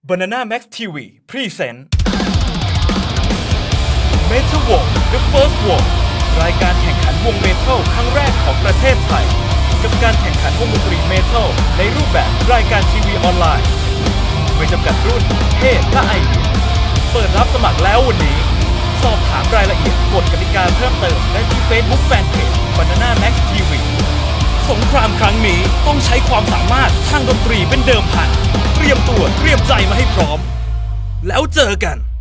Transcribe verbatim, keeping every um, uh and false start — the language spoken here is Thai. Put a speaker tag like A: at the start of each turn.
A: Banana Max ที วี Present Metal War The First War รายการแข่งขันวงเมทัลครั้งแรกของประเทศไทยกับการแข่งขันวงดนตรีเมทัลในรูปแบบรายการทีวีออนไลน์ไม่จำกัดรุ่นเพศและอายุเปิดรับสมัครแล้ววันนี้สอบถามรายละเอียดกฎกติกาเพิ่มเติมได้ที่ Facebook Fanpage Banana Max ที วี สงครามครั้งนี้ต้องใช้ความสามารถทางดนตรีเป็นเดิมพันเตรียมตัวเตรียมใจมาให้พร้อมแล้วเจอกัน